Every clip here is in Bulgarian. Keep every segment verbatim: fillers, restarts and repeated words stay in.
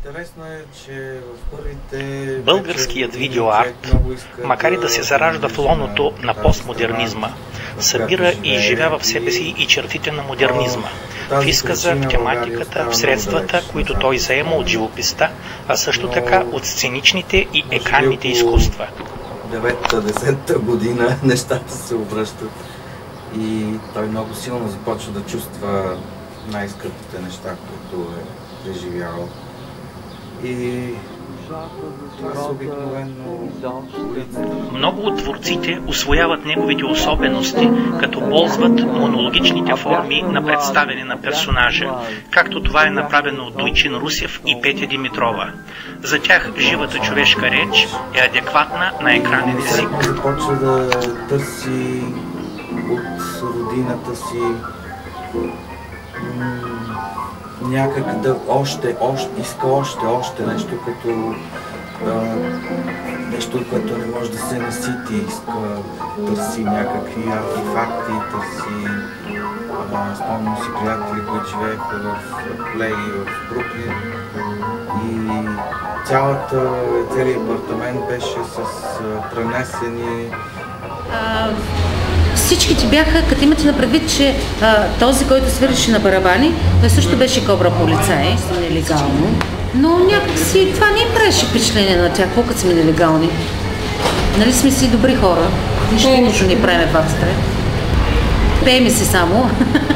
Интересно е, че в първите... Българският видеоарт, макар и да се заражда в лоното на постмодернизма, събира и изживява в себе си и чертите на модернизма, в изказа, в тематиката, в средствата, които той заема от живописта, а също така от сценичните и екранните изкуства. деветта-десетта година нещата се обръщат и той много силно започва да чувства най-скъпите неща, които е преживявал. И това са обикновено улицата. Много от творците усвояват неговите особености, като ползват монологичните форми на представяне на персонажа, както това е направено от Дойчин Русев и Петя Димитрова. За тях живата човешка реч е адекватна на екранен език. Започва да търси от родината си някак да още, още, иска още, още нещо, като а, нещо, което не може да се насити, иска, търси някакви артефакти, търси, а, спомням си приятели, които живееха в Плей, в Бруклин и цялата, целият апартамент беше с а, пренесени. А... Всичките бяха, като имате на предвид, че а, този, който свирише на барабани, той също беше кобра полицай, нелегално. Но някакси това не им правеше впечатление на тях, колко сме нелегални. Нали сме си добри хора, нищо лошо не правим в Австрия. Пееме си само.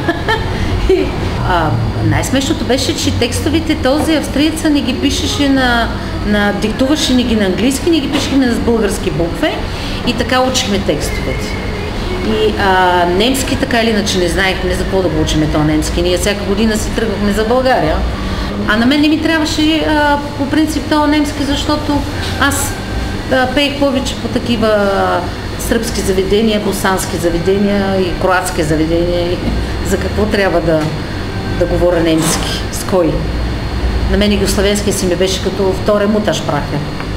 Най-смешното беше, че текстовите този австриеца не ги пишеше на, на диктуваше ни ги на английски, не ги пишехме с български букви и така учихме текстовете. И а, немски така или иначе не знаехме за какво да го учиме то немски. Ние всяка година си тръгвахме за България. А на мен не ми трябваше а, по принцип то немски, защото аз а, пеех повече по такива а, сръбски заведения, босански заведения и кроатски заведения. И за какво трябва да, да говоря немски? С кой? На мен югославенския си ми беше като втория муташ праха.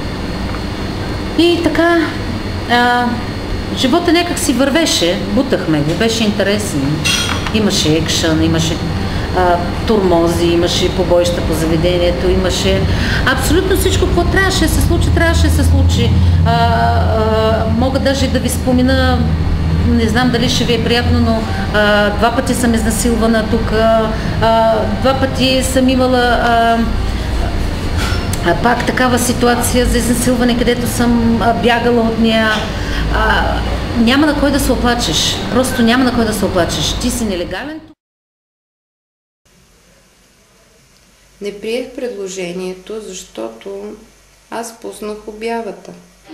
И така... А, живота някак си вървеше, бутахме го, беше интересен. Имаше екшън, имаше а, турмози, имаше побоища по заведението, имаше абсолютно всичко, какво трябваше да се случи, трябваше да се случи. А, а, мога даже да ви спомена, не знам дали ще ви е приятно, но а, два пъти съм изнасилвана тук, а, два пъти съм имала а, а, пак такава ситуация за изнасилване, където съм а, бягала от нея. А, няма на кой да се оплачеш. Просто няма на кой да се оплачеш. Ти си нелегален. Не приех предложението, защото аз пуснах обявата.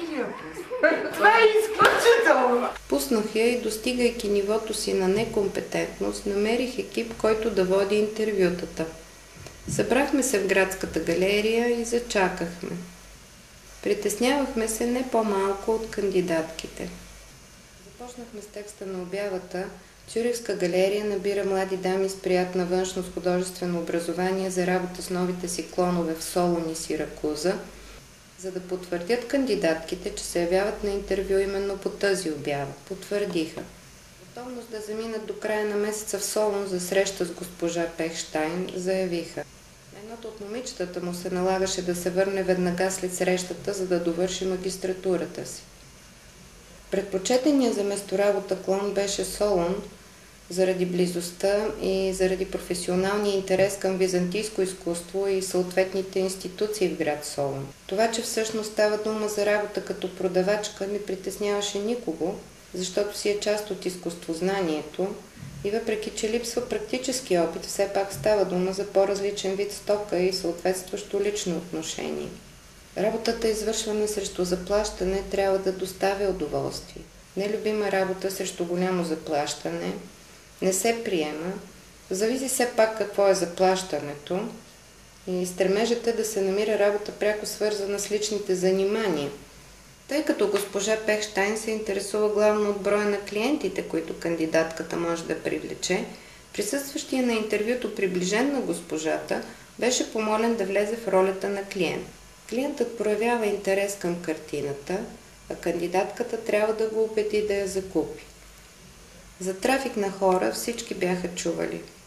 Това е изключително! Пуснах я и, достигайки нивото си на некомпетентност, намерих екип, който да води интервютата. Събрахме се в градската галерия и зачакахме. Притеснявахме се не по-малко от кандидатките. Започнахме с текста на обявата. Цюрихска галерия набира млади дами с приятна външност, художествено образование за работа с новите си клонове в Солун и Сиракуза, за да потвърдят кандидатките, че се явяват на интервю именно по тази обява. Потвърдиха. Готовност да заминат до края на месеца в Солун за среща с госпожа Пехштайн заявиха. Едното от момичетата му се налагаше да се върне веднага след срещата, за да довърши магистратурата си. Предпочетеният за месторабота клон беше Солун, заради близостта и заради професионалния интерес към византийско изкуство и съответните институции в град Солун. Това, че всъщност става дума за работа като продавачка, не притесняваше никого, защото си е част от изкуствознанието и въпреки, че липсва практически опит, все пак става дума за по-различен вид стока и съответстващо лично отношение. Работата, извършвана срещу заплащане, трябва да доставя удоволствие. Нелюбима работа срещу голямо заплащане не се приема. Зависи все пак какво е заплащането и стремежът е да се намира работа пряко свързана с личните занимания. Тъй като госпожа Пехштайн се интересува главно от броя на клиентите, които кандидатката може да привлече, присъстващия на интервюто приближен на госпожата беше помолен да влезе в ролята на клиент. Клиентът проявява интерес към картината, а кандидатката трябва да го убеди да я закупи. За трафик на хора всички бяха чували.